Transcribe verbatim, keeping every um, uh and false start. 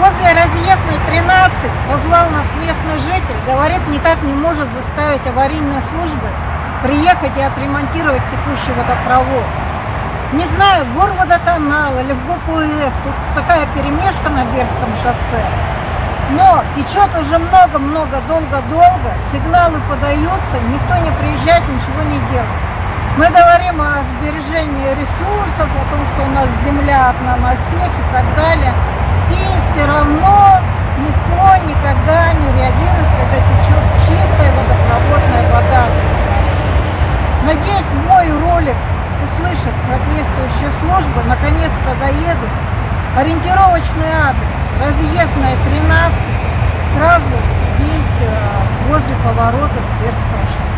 Возле разъездной тринадцать позвал нас местный житель, говорит, никак не может заставить аварийные службы приехать и отремонтировать текущий водопровод. Не знаю, горводоканал или в ГУПФ, тут такая перемешка на Бердском шоссе. Но течет уже много-много, долго-долго, сигналы подаются, никто не приезжает, ничего не делает. Мы говорим о сбережении ресурсов, о том, что у нас земля одна на всех и так далее. И все равно никто никогда не реагирует, когда течет чистая водопроводная вода. Надеюсь, мой ролик услышат соответствующие службы, наконец-то доедут. Ориентировочный адрес: разъездная тринадцать, сразу здесь, возле поворота с Бердского шоссе.